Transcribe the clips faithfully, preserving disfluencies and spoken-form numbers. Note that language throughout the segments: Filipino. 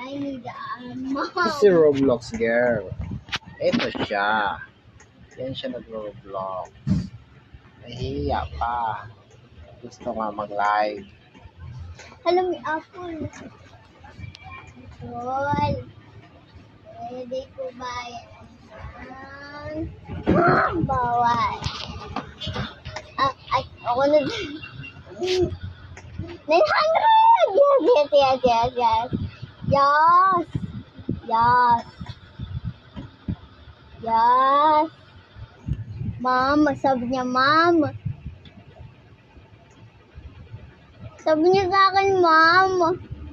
I need a mom. Si Roblox girl. Ito siya. Yan siya nag-Roblox. Nahihiya pa. Gusto nga mag-live. Hello, may apple. Apple. Pwede ko ba yan? Bawal. Ah, ay, ako na. nine hundred! Yes, yes, yes, yes, yes. Yes. Yes. Yes. Mama, sabi niya, mama. Sabi niya sa akin, mama.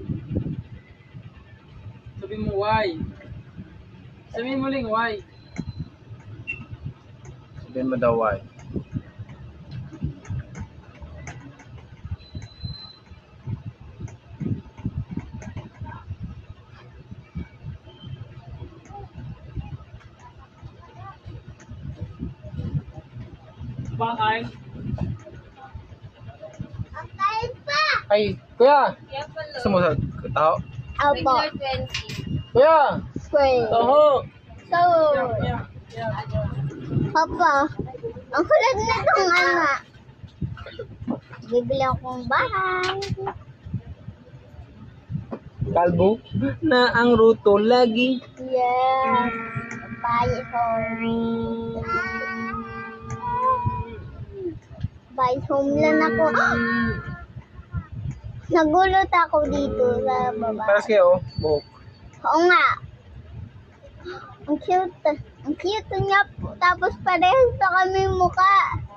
Sabi mo why? Sabi mo lang why? Sabihin mo daw why. Baka kain? Ang kain pa. Ay, kuya! Kaya pala. Gusto mo sa tao? Apo. Regular twenty. Kuya! Square. Taho! So, Yeah, yeah. Papa, ang kulit na itong anak. Bibili akong bahay. Kalbo na ang ruto lagi. Yes. Bye home. Bye home lang ako. Nagulot ako dito sa baba. Paras kayo, buhok. Oo nga. Ang cute. Ang cute niya. Tapos parehas pa kami mukha.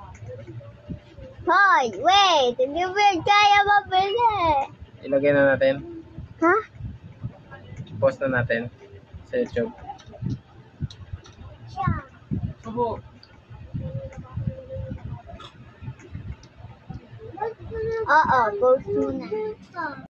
Hoy, wait. Hindi ba kaya mabili? Ilagay na natin. Ha? Post na natin sa YouTube. Subo. Oo, post muna.